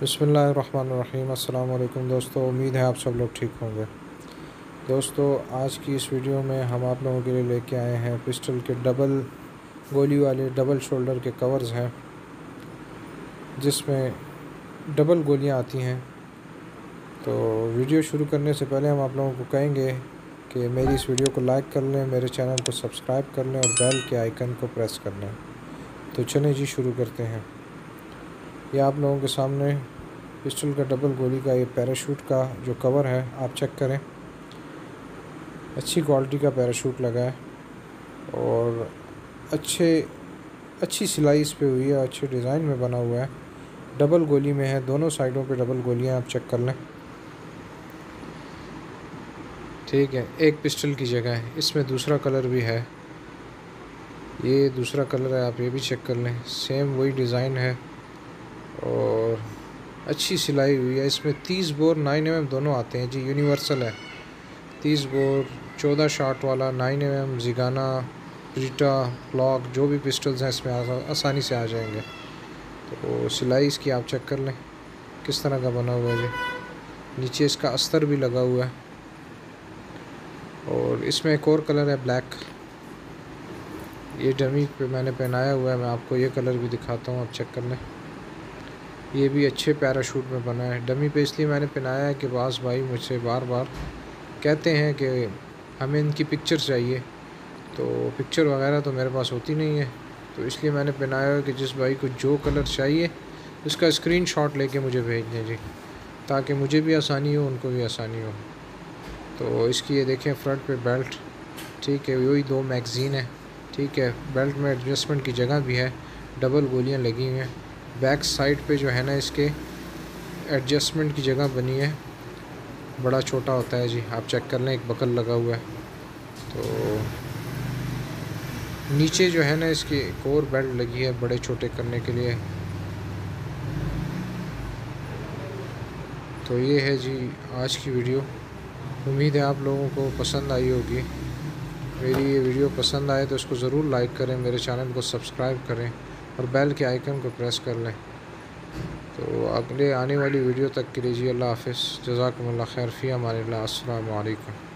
बिस्मिल्लाहिर्रहमानिर्रहीम। अस्सलाम वालेकुम दोस्तों, उम्मीद है आप सब लोग ठीक होंगे। दोस्तों, आज की इस वीडियो में हम आप लोगों के लिए लेके आए हैं पिस्टल के डबल गोली वाले डबल शोल्डर के कवर्स हैं, जिसमें डबल गोलियां आती हैं। तो वीडियो शुरू करने से पहले हम आप लोगों को कहेंगे कि मेरी इस वीडियो को लाइक कर लें, मेरे चैनल को सब्सक्राइब कर लें और बेल के आइकन को प्रेस कर लें। तो चलें जी, शुरू करते हैं। ये आप लोगों के सामने पिस्टल का डबल गोली का ये पैराशूट का जो कवर है, आप चेक करें। अच्छी क्वालिटी का पैराशूट लगा है और अच्छी सिलाई इस पे हुई है, अच्छे डिज़ाइन में बना हुआ है। डबल गोली में है, दोनों साइडों पे डबल गोलियां, आप चेक कर लें। ठीक है, एक पिस्टल की जगह है। इसमें दूसरा कलर भी है, ये दूसरा कलर है, आप ये भी चेक कर लें। सेम वही डिज़ाइन है और अच्छी सिलाई हुई है। इसमें 30 बोर 9 mm दोनों आते हैं जी, यूनिवर्सल है। 30 बोर 14 शॉट वाला 9 mm जिगाना, ब्रीटा, ब्लॉक, जो भी पिस्टल्स हैं इसमें आसानी से आ जाएंगे। तो सिलाई इसकी आप चेक कर लें किस तरह का बना हुआ है जी। नीचे इसका अस्तर भी लगा हुआ है और इसमें एक और कलर है ब्लैक। ये डमी पे मैंने पहनाया हुआ है, मैं आपको ये कलर भी दिखाता हूँ, आप चेक कर लें। ये भी अच्छे पैराशूट में बना है। डमी पे इसलिए मैंने पहनाया है कि बाज़ भाई मुझसे बार बार कहते हैं कि हमें इनकी पिक्चर चाहिए, तो पिक्चर वगैरह तो मेरे पास होती नहीं है, तो इसलिए मैंने पहनाया है कि जिस भाई को जो कलर चाहिए उसका स्क्रीनशॉट लेके मुझे भेज दें जी, ताकि मुझे भी आसानी हो, उनको भी आसानी हो। तो इसकी ये देखें फ्रंट पे बेल्ट, ठीक है, वही 2 मैगज़ीन है। ठीक है, बेल्ट में एडजस्टमेंट की जगह भी है, डबल गोलियां लगी हुई हैं। बैक साइड पे जो है ना, इसके एडजस्टमेंट की जगह बनी है, बड़ा छोटा होता है जी, आप चेक कर लें। एक बकल लगा हुआ है। तो नीचे जो है ना, इसकी एक और बेल्ट लगी है बड़े छोटे करने के लिए। तो ये है जी आज की वीडियो। उम्मीद है आप लोगों को पसंद आई होगी। मेरी ये वीडियो पसंद आए तो इसको ज़रूर लाइक करें, मेरे चैनल को सब्सक्राइब करें और बेल के आइकन को प्रेस कर लें। तो अगले आने वाली वीडियो तक के लिए जी अल्लाह हाफ़िज़, जज़ाकुमुल्लाह खैर, फ़ी अमानिल्लाह, अस्सलामु अलैकुम।